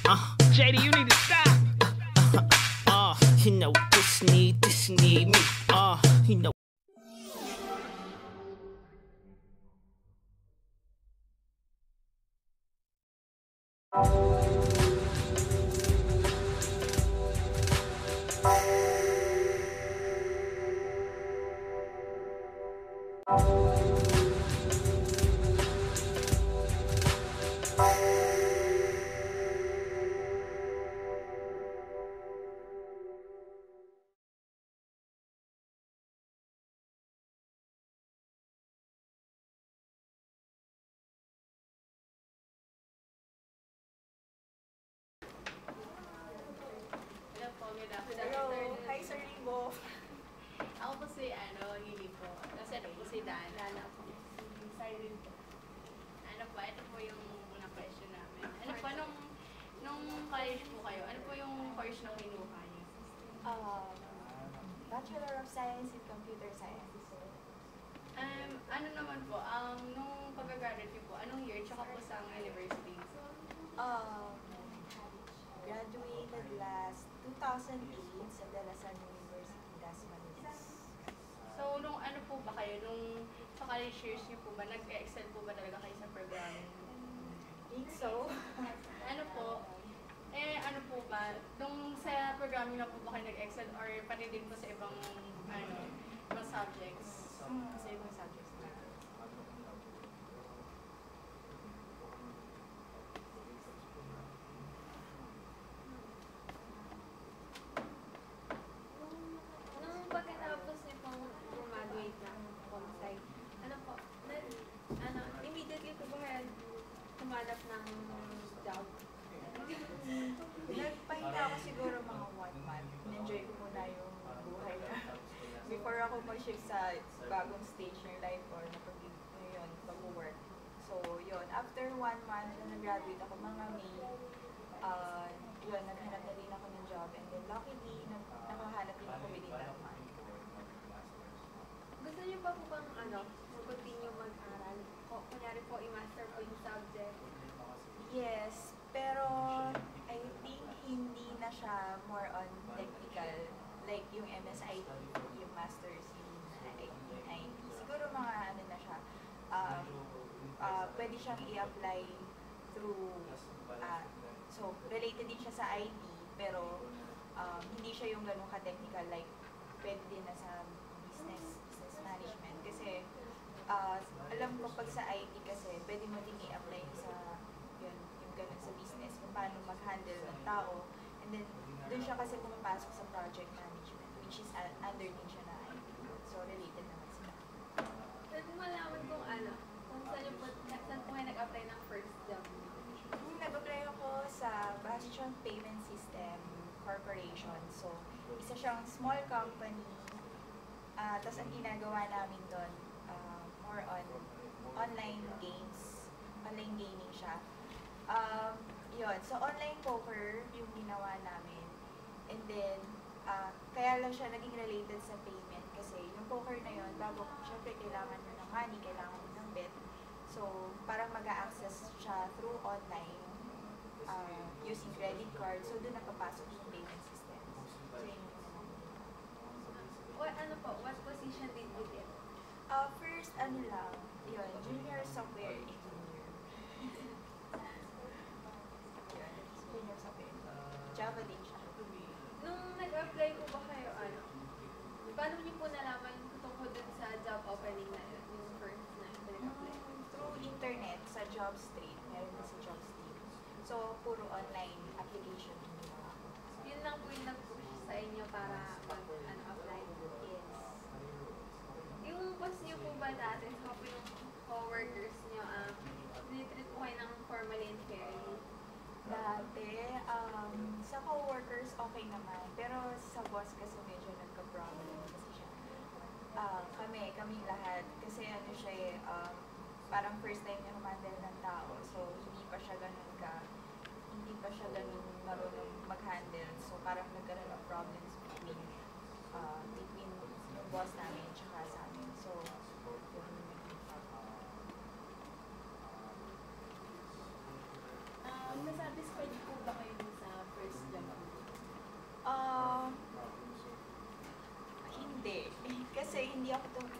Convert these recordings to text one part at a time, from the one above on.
JD, you need to stop. You know this need me. You know. Hello, hi Sir Ribo. Ako po si Lily po. Kasi ano po si Dana po. Siren po. Ano po, ito po yung unang question namin. Ano po, nung college po kayo, ano po yung course na kinuha niyo? Bachelor of Science in Computer Science. Ano naman po, nung pag-graduate niyo po, anong year, tsaka po sa university? Graduated last 2008 sa De La Salle University, Dasmariñas. So, nung ano po ba kayo, nung sa college years niyo po ba, nag-excel po ba talaga kayo sa programming? Think so. Ano po, ano po ba, nung sa programming na po ba kayo nag-excel or pati din po sa ibang, ibang subjects? Sa ibang subjects na. Nung pagkatapos niyo pong graduate ng Comsci, ano po, immediately po ba kayo humanap ng job? Nagpahinga ako siguro mga 1 month. In-enjoy ko muna yung buhay na. Before ako mag-shift sa bagong stage ng life or pag-work. So, yun. After 1 month na nag-graduate ako, mga May, naghanap na din ako ng job. And then, luckily, nakahanap din ako within that month. Gusto niyo pa po bang mag-continue mag-aral? Kunyari po, i-master po yung subject. Yes, pero I think hindi na siya more on technical. Like yung MSIT, yung Masters, yung IT. Siguro mga ano na siya. Pwede siyang i-apply through, so related din siya sa IT, pero hindi siya yung ganun ka-technical. Like, pwede din na sa business management. Kasi, alam ko pag sa IT kasi, pwede mo din i-apply sa yung ganun sa business, kung paano mag-handle ng tao. And then, doon siya kasi pumapasok sa project management, which is under din siya na IT. So, related naman sila. Pwede malaman kung kung saan po kayo nag-apply ng first job? Nag-apply ako sa Bastion Payment System Corporation. So, isa siyang small company. Tapos, ang ginagawa namin doon, more on online games. Online gaming siya. So online poker yung ginawa namin. And then, kaya lang siya naging related sa payment kasi yung poker na yun, bago syempre kailangan mo ng money, kailangan mo ng bet. So, parang mag-a-access siya through online using credit card. So, doon nakapasok yung payment system. So, yun yung What position did you get? first, junior software engineer. Junior software engineer. Java din siya. Nung nag-apply po ba kayo, paano niyo po nalaman tungkol dun sa job opening na yun, yung first na nag-apply? Through internet, sa JobStreet. Meron na sa JobStreet. So, puro online application yung ginawa ko. Yun lang po yung nag-push sa inyo para mag-apply. Yes. Yung boss niyo po ba dati, sa po yung co-workers niyo, tinitreat po kayo ng formally and fairly? Dati, sa co-workers, okay naman. Pero sa boss kasi medyo nagka-problem kasi siya. Kami lahat. Kasi siya parang first time niya humandle ng tao. So, hindi pa siya ganun marunong mag-handle. So, parang nagkaroon ng problems between yung boss namin tsaka sa amin. So, yun. Nasatisfied po ba kayo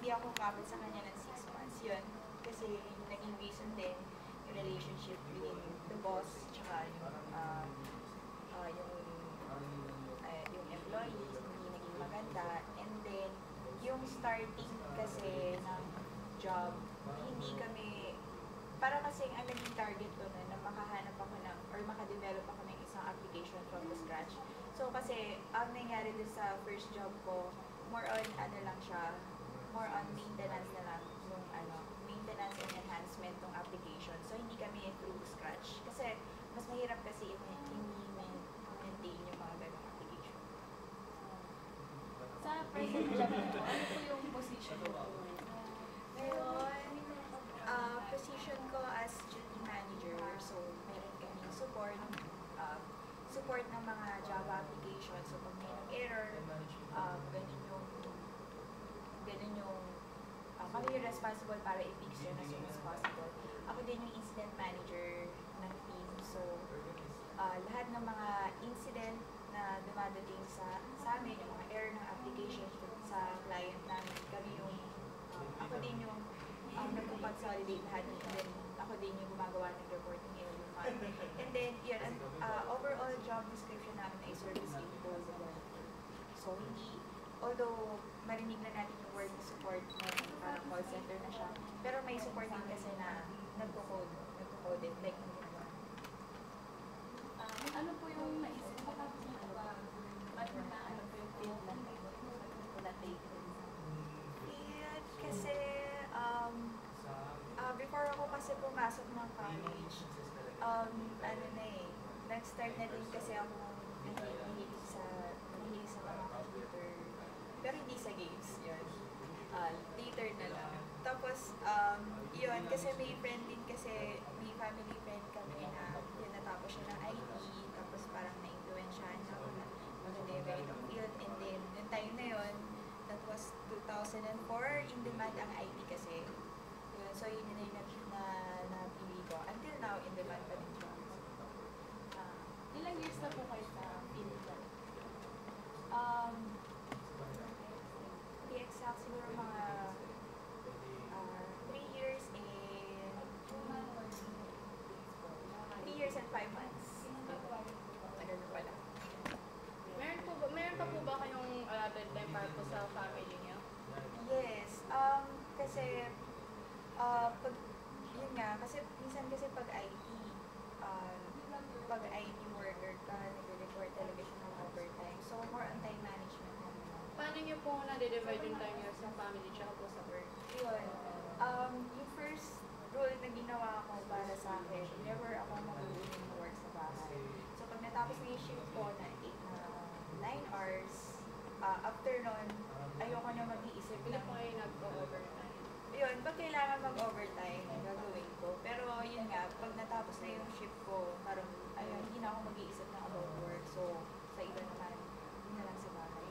hindi ako kapit sa kanya ng 6 months. Yun, kasi yung naging reason din yung relationship between the boss tsaka yung employees, hindi naging maganda. And then, yung starting kasi ng job, hindi kami, para kasing ang naging target ko na makahanap ako ng, or makadevelop ako ng isang application from the scratch. So kasi, ang nangyari din sa first job ko, more on ano lang siya, more on maintenance na lang, yung maintenance and enhancement ng application. So hindi kami through scratch. Kasi mas mahirap kasi i-maintain yung mga ganong application. Sa present job mo, ano po yung position mo po ngayon? Ngayon, position ko as duty manager. So meron kaming support ng mga Java application. So pag may error, ganun yung kami yung responsible para i-fix yun as soon as possible. Ako din yung incident manager ng team. So, lahat ng mga incident na dumadating sa amin, yung mga error ng application sa client namin, ako din yung nagpo-consolidate lahat ng incident. Ako din yung gumagawa ng reporting every month. And then, yun, overall job description namin ay service impossible. So, although marinig na natin yung word support na parang call center na siya, pero may support din kasi na nagko-code it, like Ano po yung naisip mo tapos ba't na ano po yung field na na-take? Field kasi, before ako kasi pumasok ng college, nag-start na din kasi ako mahilig sa mga computer. Pero hindi sa games, yun. Later na lang. Tapos, yun, kasi may friend din kasi, may family friend kami na yun, natapos siya ng IT, tapos parang na-influensyahan siya ako na mag-deliver itong field. And then, yung time na yun, that was 2004, in demand ang IT kasi. Yun, so, yun yung napili ko. Until now, in demand pa din siya. Ilang years na po kayo sa field job? The exact siguro mga 3 years and 5 months. Tagal na pala. Meron pa po ba kayong allotted time para po sa family niyo? Yes. Kasi, yun nga, kasi minsan kasi pag IT worker ka, nag-report talaga siya ng overtime. So, more on time management na naman. Paano niyo po na-divide yung time niyo sa family tsaka po sa work? Yun. Yung first rule na ginawa ko para sa akin, never ako mag-uwi ng work sa bahay. So, pag natapos na yung shift ko na 9 hours, after nun, ayoko na mag-iisip Hindi po kayo nag-overtime? Yun, pag kailangan mag-overtime, gagawin ko. Pero yun nga, pag natapos na yung shift ko, parang, hindi na ako mag-iisip na about work. So, sa iba naman, yun na lang sa bahay.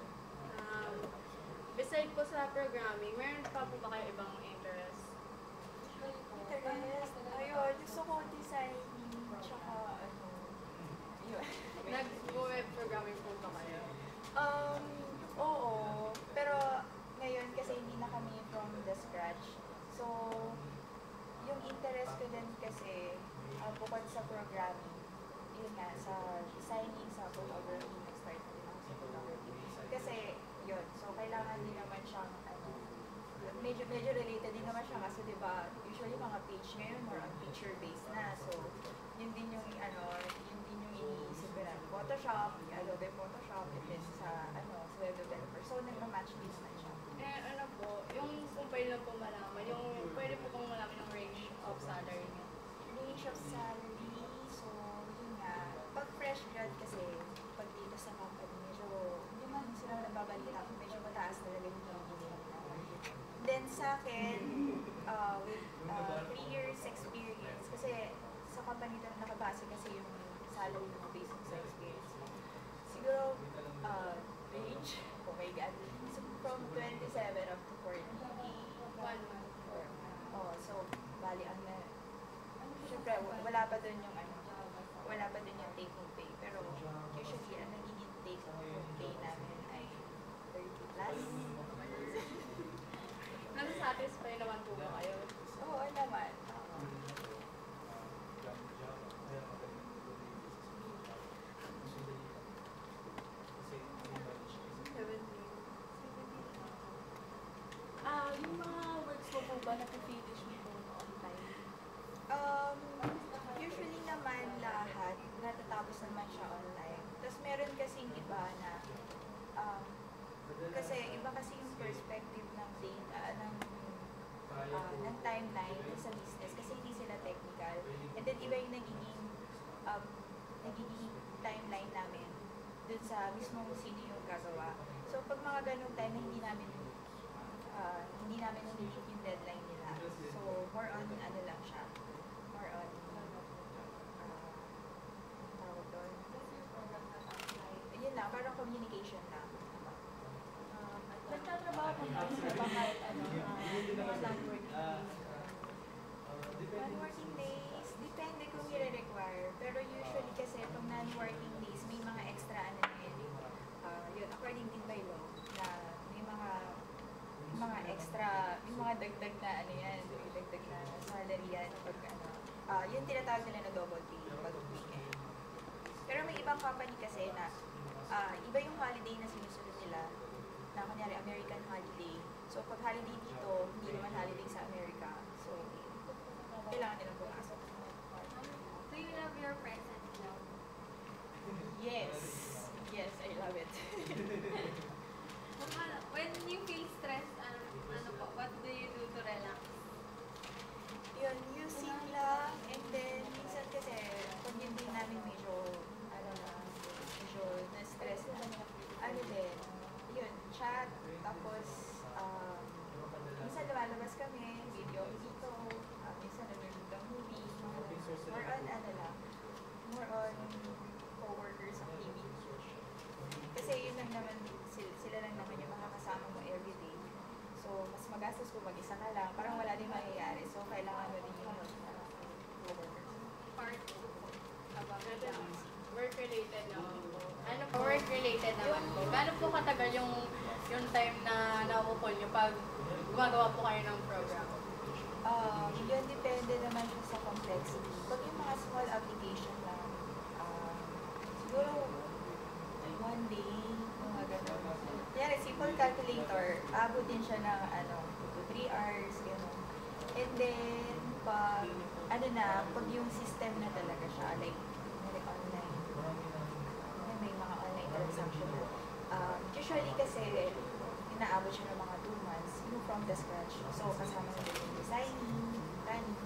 Beside po sa programming, meron pa po ba kayo ibang interest? Interest, ayun, gusto ko designing, tsaka yun. Nag-web programming po ba kayo? Oo, pero ngayon kasi hindi na kami from the scratch. So, yung interest ko din kasi, bukod sa programming, yun nga, sa designing, sa photography, nag-start na din ako sa photography. Kasi, yun, so kailangan din naman siyang, medyo related din naman siya kasi diba, usually mga page ngayon more on picture-based na. So, yun din yung iniisip ko na Photoshop, Adobe Photoshop, and then sa web developer. So, nagma-match din naman siya. Ano po, yung kung pwede lang po malaman, yung pwede po kong malaman yung range of salary niyo. Range of salary, so, yun nga, pag fresh grad kasi, pag dito sa company, medyo, hindi man sila nababalita, medyo mataas talaga yung pinili nila. Then sa akin, with 3 years experience, kasi sa company na nakabase kasi yung salary mo based on sa experience mo. Siguro, range, oh my God, so from 27 up to 40. 1 month. So, bali ang syempre, wala pa dun yung take home pay. Pero usually, ang nagiging take home pay namin ay 30 plus. satisfy naman po ba kayo? Oo naman. Yung mga works mo po ba na-finish mo po on time? Um, Usually naman lahat, natatapos naman siya online. Tapos meron kasing iba na, kasi iba kasi yung perspective ng data, ng timeline sa business kasi hindi sila technical. And then iba yung nagiging timeline namin dun sa mismong sino yung gagawa. So pag mga ganung time na hindi namin na-hit yung deadline nila. So more on ano lang siya. More on tawag doon. Yun lang, parang communication lang. Nagtatrabaho po na ba kahit mga non-working days? Non-working days, depende kung i-require. Pero usually kasi pag non-working days, may mga extra ano na yun. Yun, according din by law, na may mga extra, yung mga dagdag na ano yan, yung dagdag na salary yan pag ano. Yun tinatawag nila na double pay pag weekend. Pero may ibang company kasi na iba yung holiday na sinusunod nila, na kunyari American holiday. So pag holiday dito, hindi naman holiday sa Amerika. So kailangan nilang pumasok. Do you love your present job? Yes. Yes, I love it. When you feel stressed, ano po, what do you do to relax? Yun, music lang. And then, minsan kasi, pag yun din namin medyo na-stress na. Ano din, yun, chat. Tapos, minsan lumalabas kami, video dito. Minsan nanonood ng movie. More on, more on co-workers activity. Kasi yun lang naman, sila lang naman yung makakasama mo everyday. So, mas magastos kung mag-isa ka lang. Parang wala din mangyayari. So, kailangan mo din yung help ng co-workers. Part about Work-related naman po. Ano po, work-related naman po. Gaano po katagal yung time na nakukuha nyo pag gumagawa po kayo ng program? Yun, depende naman siya sa complexity. Pag yung mga small application lang, siguro one day, mga gano'n. Kaya simple calculator, abot din siya ng 2 to 3 hours, gano'n. And then, pag yung system na talaga siya, like online, may mga online transaction na. Usually kasi, inaabot siya ng mga 2 months, yung from the scratch. So, kasama na yung designing, planning.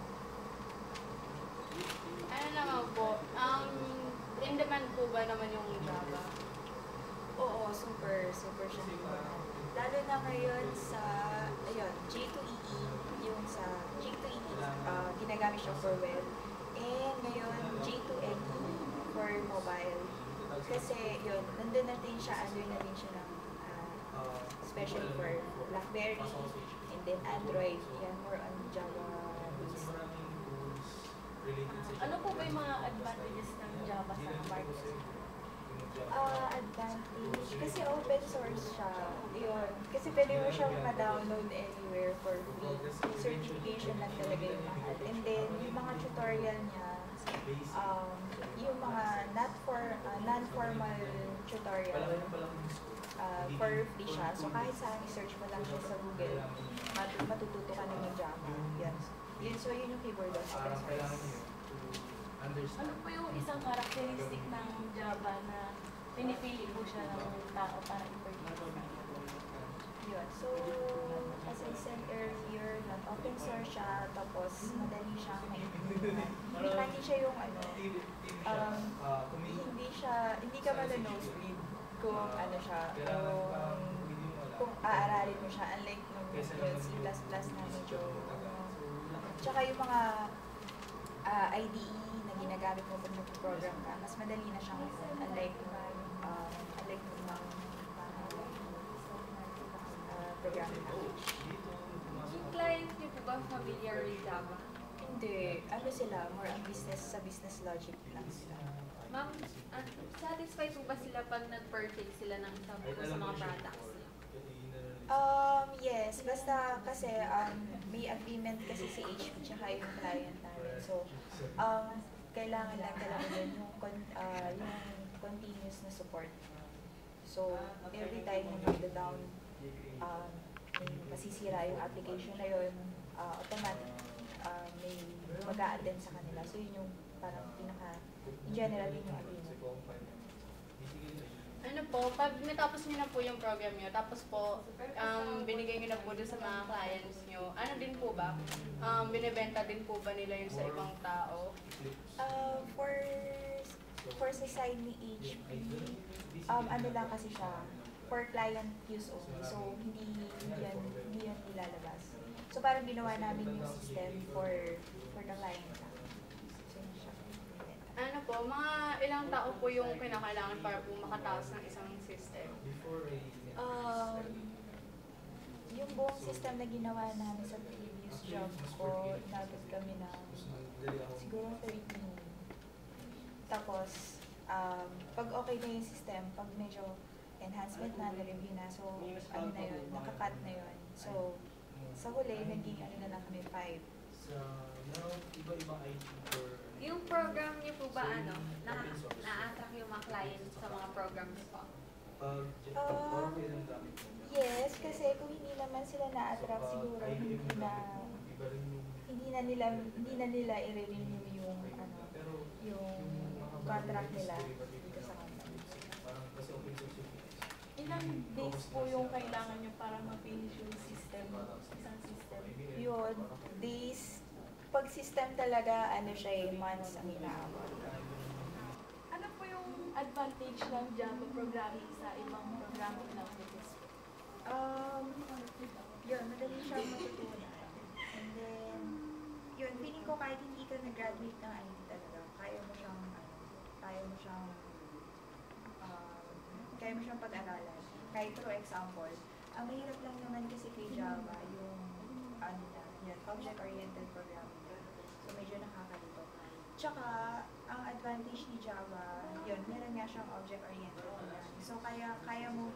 Ano naman po, in demand po ba naman yung Java? Oo, super siya demand. Lalo na ngayon sa, J2EE, yung sa J2EE, ginagamit siya for web. And ngayon, J2NE for mobile. Kasi yun, nandun na din siya, android na din siya ng, especially for BlackBerry, and then Android, yan, more on Java based. Ano po ba yung mga advantages ng Java sa market? Advantage, kasi open source siya, yun. Kasi pwede mo siyang ma-download anywhere for free. Certification lang talaga yung mahal. And then, yung mga tutorial niya, yung mga non-formal tutorial, for free siya. So, kahit saan i-search mo lang siya sa Google, matututo ka na ng Java. Yan. So, yun yung keyboard of open source. Ano po yung isang characteristic ng Java na pinipili po siya ng tao para i-produce? Yun. So, as I said earlier, open source siya, tapos madali siyang maintindihan. Hindi siya yung hindi ka ma-nosebleed kung kung aaralin mo siya, unlike nung yung C++ na medyo, tsaka yung mga IDE na ginagamit mo pag nag-program ka, mas madali na siyang unlike nung programming language. Yung client niyo po ba familiar with Java? Hindi. Sila? More on sa business logic lang sila. Ma'am, satisfied po ba sila pag nag-purchase sila ng isang po sa mga products niyo? Yes, basta kasi may agreement kasi si HP tsaka yung client namin. So, kailangan lang talaga din yung continuous na support. So, every time na magda-down, may masisira yung application na yun, automatic may mag-a-attend sa kanila. So, yun yung parang in general, yun yung agreement. Ano po, pag natapos niyo na po yung program niyo, tapos po, binigay niyo na po dun sa mga clients niyo, ano din po ba? Binibenta din po ba nila yung sa ibang tao? For sa side ni HP, ano lang kasi siya, for client use only. So, hindi yan nilalabas. So, parang ginawa namin yung system for the client lang. So, yun siya. Ano po, mga ilang tao po yung kinakailangan para po makataas ng isang system? Yung buong system na ginawa namin sa previous job ko, inabot kami ng siguro 13. Tapos, pag okay na yung system, pag medyo enhancement na, na-review na, so ano na yun, nakakat na yun. So, sa huli, naging ano na lang kami 5. Yung program niyo po ba, na-attract yung mga clients sa mga programs po? Yes, kasi kung hindi naman sila na-attract, siguro hindi na nila i-renew yung contract nila dito sa company. Ilang days po yung kailangan nyo para ma-finish yung system, isang system? Yun, days, pag system talaga, ano siya months ang inaabot. Ano po yung advantage ng Java programming sa ibang programming languages? Yun, madali siya matutunan. And then, yun, feeling ko kahit hindi ka nag-graduate ng IT talaga, kaya mo siyang pag-aralan. Kahit through example, ang mahirap lang naman kasi kay Java yung object-oriented programming. So, medyo nakakalito. Tsaka, ang advantage ni Java, yun, meron nga siyang object-oriented programming. So, kaya mong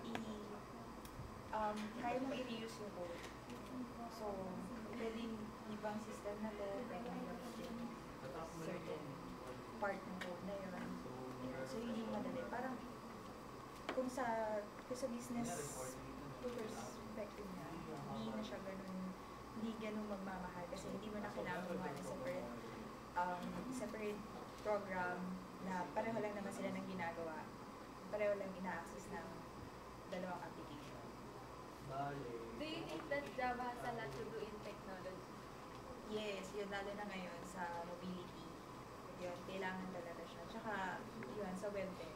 i-reuse yung code. So, pwedeng ibang system na to, pwede nila certain part ng code na yun. So, yun yung madali. Parang, kung sa business perspective niya, hindi na siya hindi ganun magmamahal kasi hindi mo na kailangan gumawa ng separate program na pareho lang naman sila ng ginagawa. Pareho lang ina-access ng dalawang application. Do you think that Java has a lot to do in technology? Yes, yun lalo na ngayon sa mobility. Yun, kailangan talaga siya. Tsaka, yun, sa web din.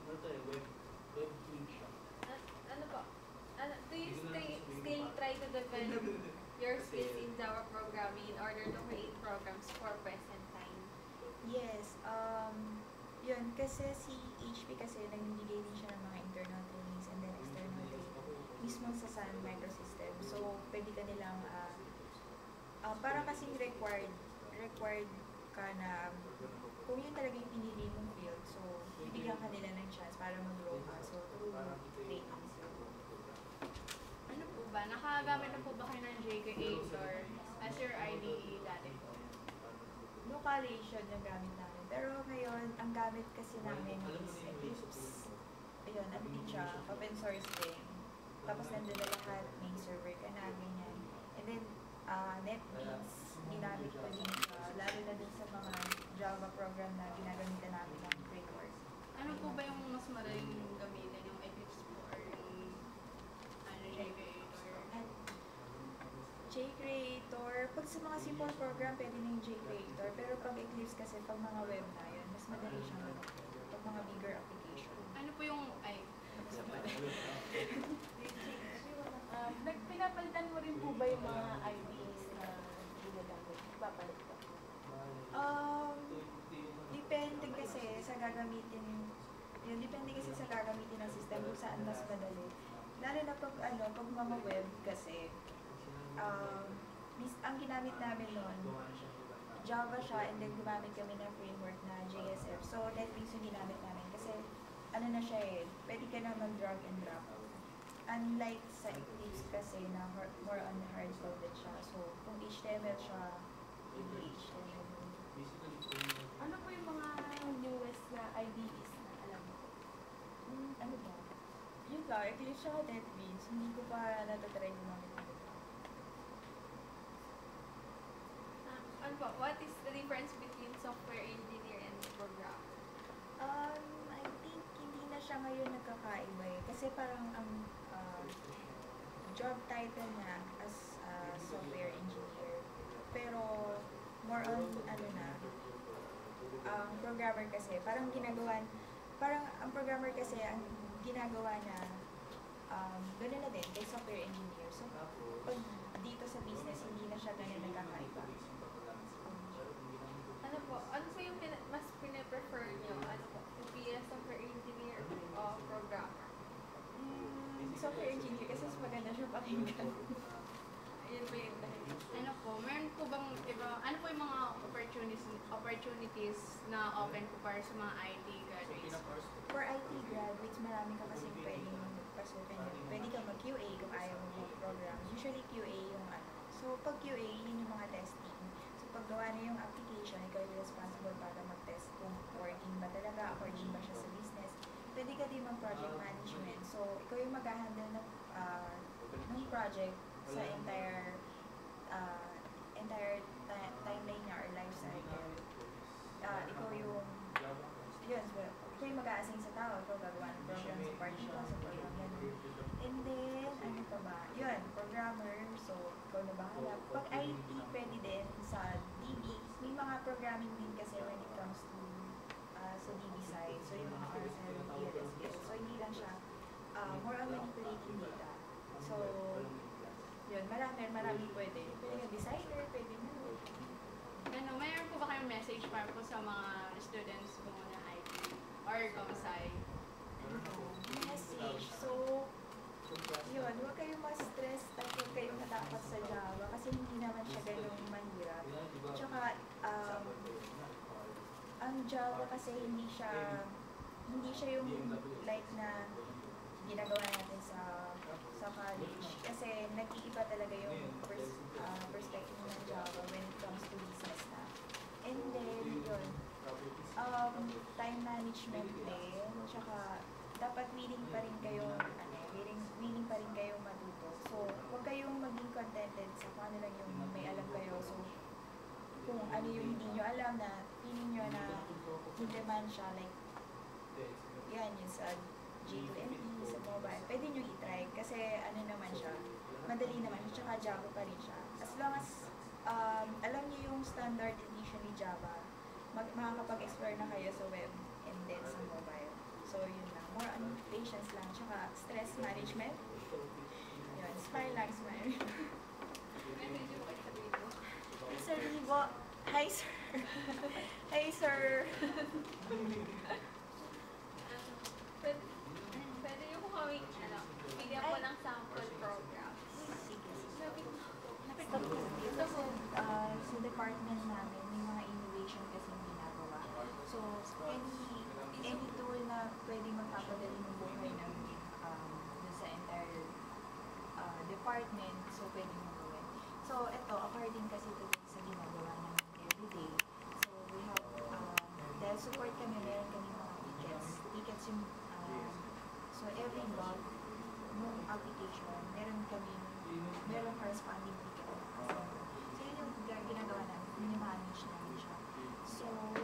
Ano po? Do you still try to develop your skills in Java programming in order to create programs for present time? Yes, yun, kasi si HP kasi nagbibigay din siya ng mga internal trainings and then external training mismo sa Sun Microsystem. So, pwede ka nilang, para kasing required ka na, kung yun talaga yung pinili mong field, so, bibigyan ka nila ng chance para mag-grow ka. So, through trainings. Ano po ba? Nakagamit na po ba kayo ng JKator as your IDE dati po? No college yun yung gamit namin. Pero ngayon, ang gamit kasi namin is Eclipse. Ayun, update siya. Open source din. Tapos nandun na lahat. May server ka na, ganyan. And then, NetBeans, ginamit ko din siya. Lalo na din sa mga Java program na ginagamitan namin ng framework. Ano po ba yung mas madaling gamitin? Yung Eclipse po or yung JKator? JCreator, pag sa mga simple program, pwede na yung JCreator. Pero pag Eclipse kasi, pag mga web na yun, mas madali siyang gamitin. Pag mga bigger application. Ano po yung, Pinapalitan mo rin po ba yung mga IDs na ginagamit? Papalit ka? Depende kasi sa gagamitin ng system kung saan mas madali. Lalo na pag mga web kasi, ang ginamit namin noon, Java siya and then gumamit kami ng framework na JSF. So, NetBeans yung ginamit namin kasi ano na siya pwede ka na mag-drag and drop. unlike sa Eclipse kasi na more on hard-coded siya. So, kung HTML siya, hindi HTML. Ano po yung mga newest na IDEs na alam mo? Ano ba? Yun lang, Eclipse siya NetBeans. Hindi ko pa natatry yung mga ito. Ano po, what is the difference between software engineer and programmer? I think hindi na siya ngayon nagkakaiba eh. Kasi parang ang job title niya as software engineer. Pero more on ano na, ang programmer kasi parang ang programmer kasi ang ginagawa niya gano'n na din kay software engineer. So pag dito sa business hindi na siya ganun nagkakaiba. Ano po yung mas pine-prefer nyo? Ano po, to be a software engineer o programmer? Software engineer kasi mas maganda siya pakinggan. Ayun po yung dahil. Ano po, meron po bang iba, ano po yung mga opportunities na open po para sa mga IT graduates? For IT graduates, marami ka kasi pwedeng pasukin. Pwede ka mag-QA kung ayaw mo mag-program. Usually QA yung ano. So pag QA, yun yung mga testing. So pag gawa na yung application, ikaw yung responsible para mag-test kung working ba talaga, according ba siya sa business. Pwede ka din mag-project management. So ikaw yung mag-handle ng project sa entire timeline niya or life cycle. Ikaw yung ikaw yung mag-a-assign sa tao, ikaw gagawa ng program sa part nito, sa program yan. And then, ano pa ba? Yun, programmer, so ikaw na bahala. Pag IT, pwede din sa DB. May mga programming din kasi when it comes to sa DB side. So yung mga RSL, PLSQL. So hindi lang siya more on manipulating data. So, yun, marami pwede. Pwede yung designer, pwede mo. Ano, mayroon po ba kayong message para po sa mga students po na IT or Comsci? Message. So, yun, huwag kayong ma-stress at huwag kayong natakot sa Java kasi hindi naman siya ganun mahirap. Tsaka, ang Java kasi hindi siya yung like na ginagawa natin sa college kasi nag-iiba talaga yung perspective ng Java when it comes to business na. And then, yun, time management din, tsaka dapat willing pa rin kayong matuto. So, huwag kayong maging contented sa kung ano lang yung may alam kayo. So, kung ano yung hindi nyo alam na feeling nyo na in-demand siya, like, yan, yung sa J2ME, sa mobile, pwede nyo i-try kasi ano naman siya, madali naman siya, tsaka Java pa rin siya. As long as alam niyo yung standard edition ni Java, makakapag-explore na kayo sa web and then sa mobile. So yun lang, more on patience lang, tsaka stress management. Yun, smile lang, smile. Message mo kayo sa video. Sir Ribo, hi sir. Hi sir. Pwede nyo po kami, bigyan po ng sample program. Sige, sige. Lapit Dito sa department namin, may mga innovation kasi ginagawa. So, any tool na pwedeng magpapadali ng buhay ng dun sa entire department, so pwede mo gawin. So, ito, according kasi to sa ginagawa namin everyday. So, we have, dahil support kami, meron kami mga tickets. Tickets yung, so every log ng application, meron corresponding ticket. So, yun yung ginagawa namin, mini-manage namin siya. So,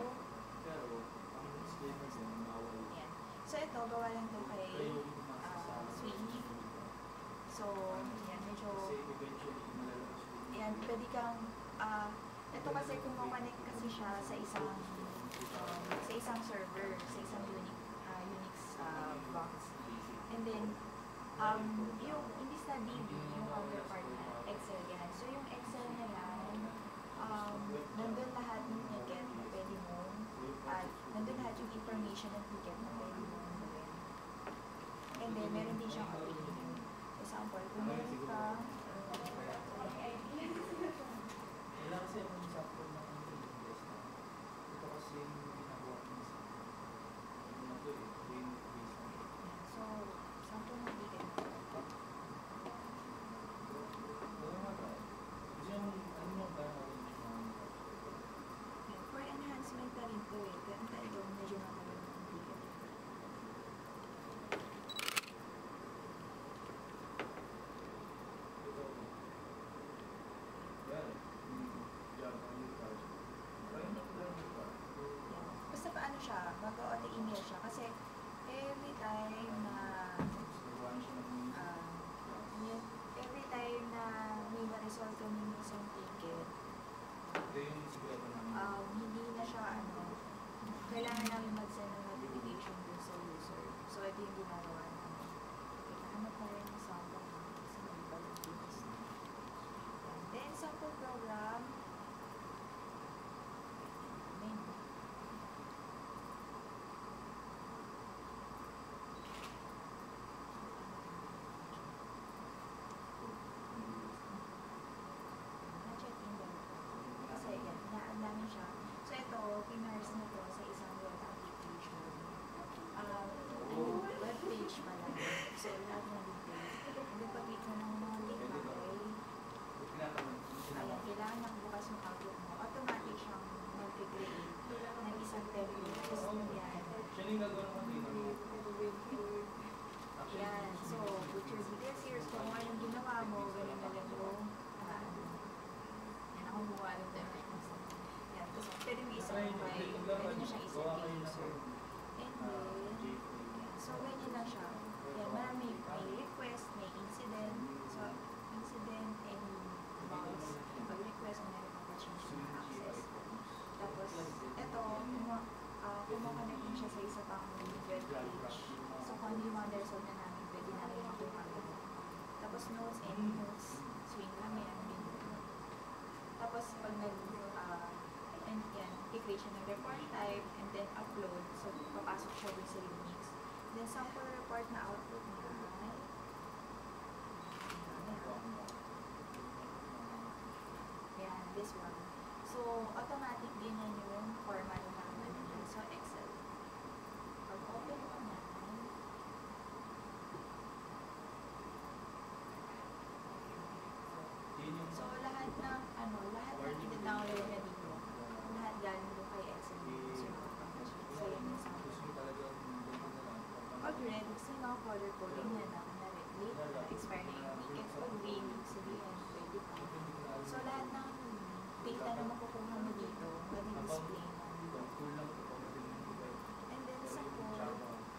yan. So, ito, gawa lang ito kay Switch. So, yan, medyo, yan, pwede kang, ito kasi kung connect kasi siya sa isang server, sa isang Unix box. And then, yung imbis na DB, yung counterpart na Excel yan. So, yung Excel na yan, nandun lahat ng ticket na pwede mo, at nandun lahat yung information ng ticket na pwede mo gawin. And then, meron din siyang opinion. Example, kung meron ka, Wala kasi akong sample ng English na. Ito kasi yung ginagawa ko sa so, so, sample ng ticket. kailangan namin mag-send ng notification dun sa user. So, ito yung ginagawa namin. Kailangan pa rin yung sample kasi may balik dito. Then, sample program. Main. Na-check in daw. Kasi yan, hinaan namin siya. So, ito, pinars na to sa isang web application. Web page pala. So, lahat na details. Hindi pag ito ng mga link bagay, ayan, kailangan nakabukas yung Outlook mo. Automatic siyang mag-create ng isang template. Tapos yan. Yan. So, put your details here. So, kung anong ginawa mo, ganun na lang yung yan, ako buwa ng template. Yan. Tapos, pwede mo isang file. Pwede nyo siyang isang user. And then, so, ganyan lang siya. Yan, marami. May request, may incident. So, incident and logs. Pag request, may change ng access. Tapos, ito, kumakonect mo siya sa isa pang web page. So, kung ano yung mga result na namin, pwede namin makuha. Tapos, notes, any notes, swing lang yan. Tapos, pag and yan, i-create siya ng report type, and then upload. So, papasok siya dun sa Unix. Then, sample report na output niya. Yan, this one. So, automatic din yan yung format ng ano niya. So, Excel. Pag open mo na, so, lahat ng ita-download na dito. Lahat galing doon kay Excel. So, yan yung sample. Pag red, gusto nga color coding yan na late, expire na yung tickets. Pag green, sabihin, pwede pa. So, lahat ng data na makukuha mo dito, madi-display na. And then, sa code,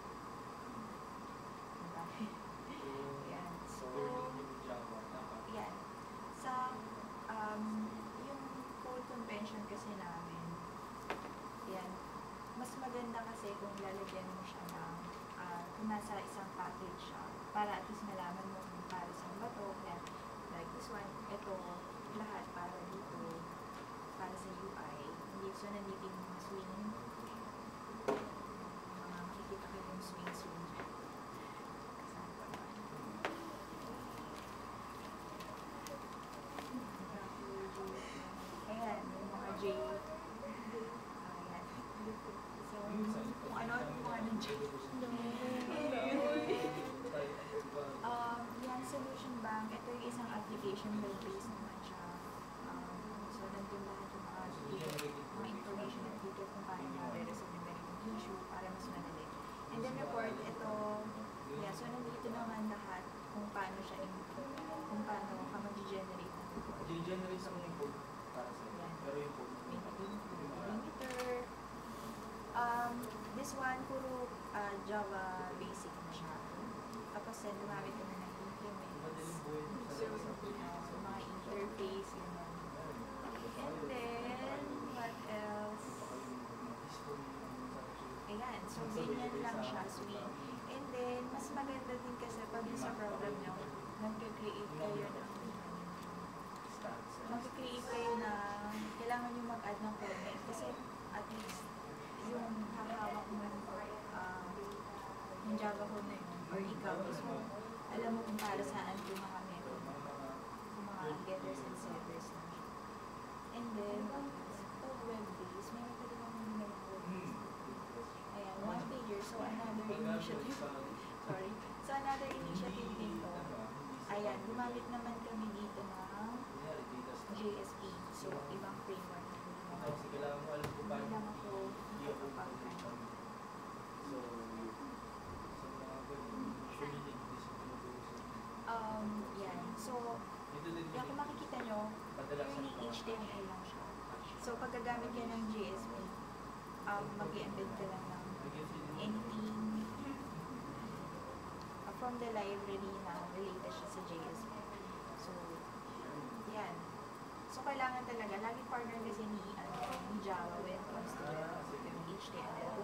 yan. So, yan. Sa, yung code convention kasi namin, yan, mas maganda kasi kung lalagyan mo siya ng, kung nasa isang package siya, para at least malaman mo kung para saan ba to, yan. Like this one, ito, lahat para dito, para sa UI. Hindi, so nandito yung mga swing. Makikita kayo yung swing. Kasama pa ba? Ayan, yung mga J. Ayan. So, kung anong J. Yan, Solution Bank. Ito yung isang application web-based naman siya. So, nandun lahat yung mga information at dito kung paano na-resolve yung ganitong issue para mas madali. And then report, ito, yeah, so nandito naman lahat kung paano siya, kung paano ka mag-generate ng report. Generate sa mga code para sa Yan. pero yung code. Limiter. This one, puro Java basic na siya. Tapos, gumamit ko na ng implements. So, mga interface, yun. And then, what else? Ayan, so ganyan lang siya, swing. And then, mas maganda din kasi pag sa program nyo, nag-create kayo ng kailangan nyo mag-add ng comment kasi at least yung hahawak mo yung Java code na yun or ikaw mismo, alam mo kung para saan yung mga method, yung mga getters and setters na siya. And then, pag web-based, may pwede naman yung web-based. Ayan, one pager, so another initiative. Sorry. So another initiative dito. Ayan, gumamit naman kami dito ng JSP. So, ibang framework. Kasi kailangan mo alam kung Hindi paano lang ako nakapag-ano. So, sa mga ganun, usually need this Yan. So, kung makikita nyo, purely HTML lang siya. So, pag gagamit ka ng JSP, mag-i-embed ka lang ng anything from the library na related siya sa JSP. So, yan. So, kailangan talaga, laging partner kasi ni Java when it comes to yung HTML.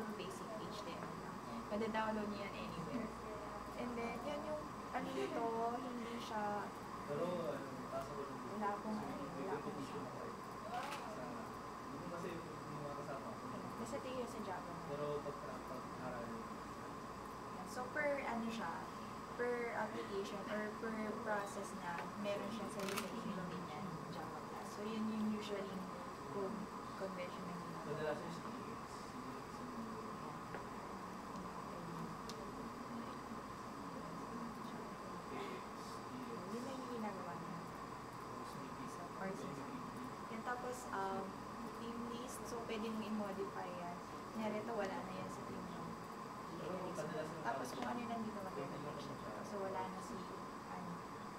madadownload niyo yan anywhere. And then, yun yung, ano nito, hindi siya, Pero, taas ako ng wala akong sound. Hindi kasi yung mga kasama ko. Basta tingin sa Java. Pero pag-aral, So, per ano siya, per application or per process na meron siya sa sarili niya, Java class. So, yun yung usually convention na ginagawa. kadalasan yung Yun lang yung ginagawa niya. Sa courses. Yan tapos, team list, so pwede mong i-modify yan. Kunyari ito, wala na yan sa team mo. Tapos kung ano yung nandito, mag-reflect siya. So wala na si, ano,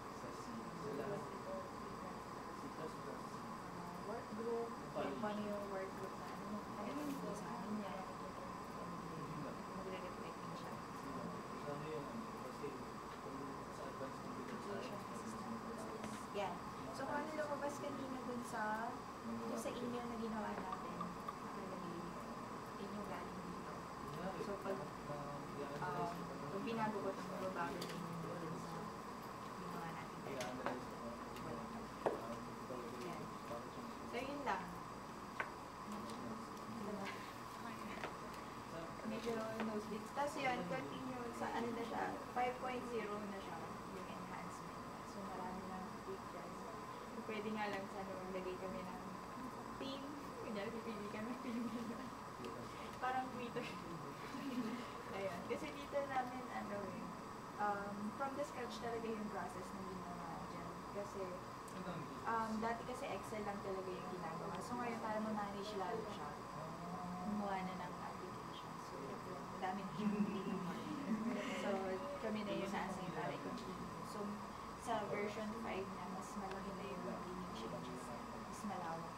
work group, kung ano yung work group na, ano yung sa amin niya. Magre-reflect din siya. Education assistant. Yan. So kung ano lumabas kanina dun sa email na ginawa natin, nakalagay yun yung galing dito. So pag binago ko ito, mababago din yung dun sa ginawa natin. Yan. So yun lang. Medyo nosebleeds. Tapos yun, continue sa ano na siya, 5.0 na siya, yung enhancement. So marami lang features. Pwede nga lang sa ano, maglagay kami ng team. Kunyari, pipili kami ng team. Parang Twitter. Ayun. Kasi dito namin, ano from the scratch talaga yung process na ginawa dyan. Kasi, dati kasi Excel lang talaga yung ginagawa. So ngayon, para ma-manage lalo siya, gumawa na ng application. So, dami na yung So, kami na yun na-assign para i-continue. So, sa version 5 na, mas malaki na yung leading changes. Mas malawak.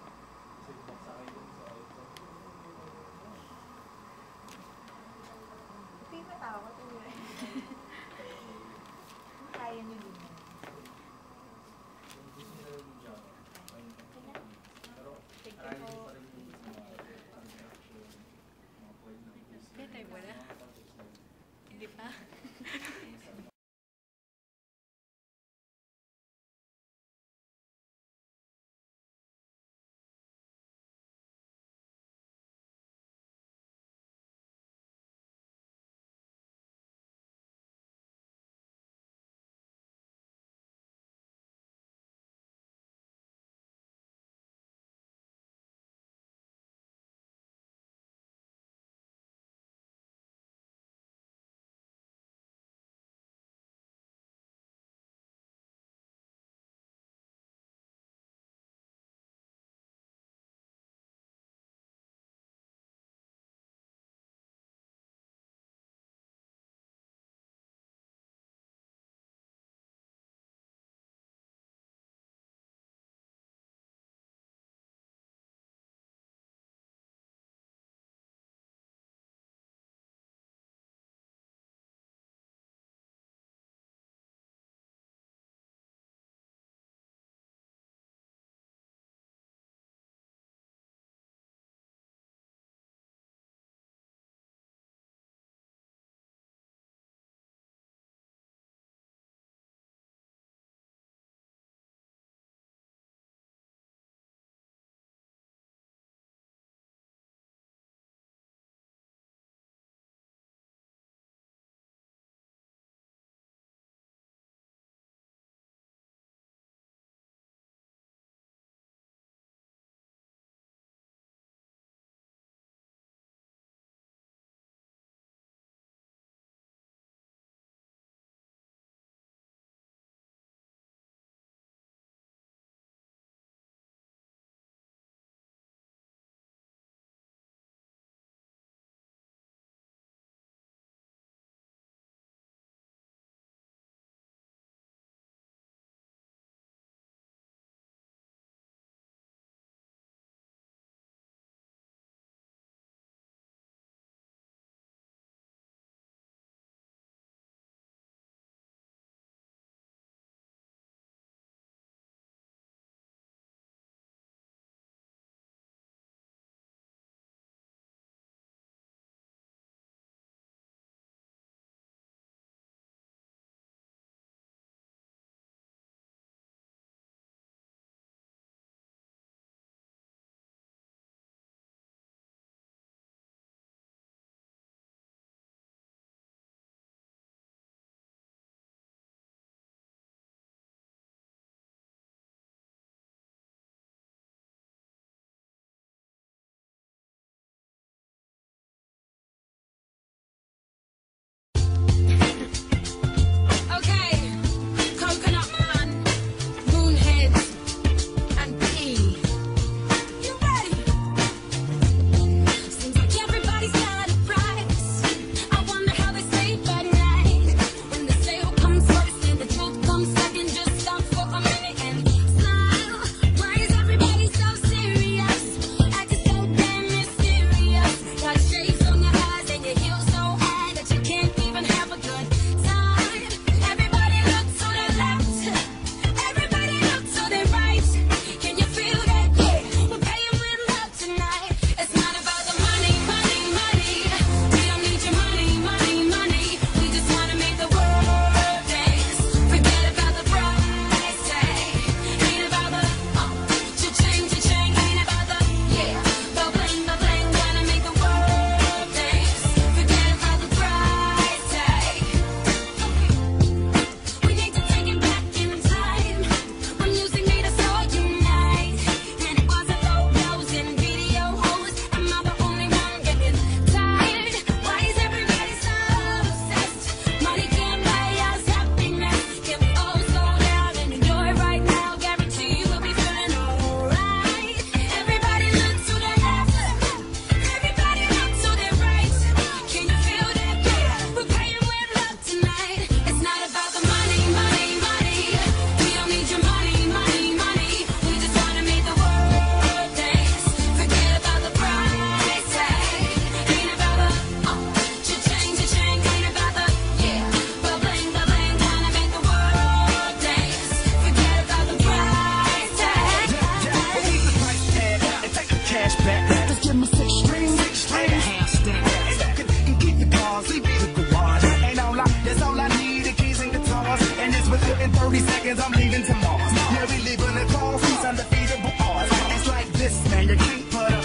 Okay, matakot. Kaya nyo din yun. Thank you po. Kaya tayo wala. Hindi pa.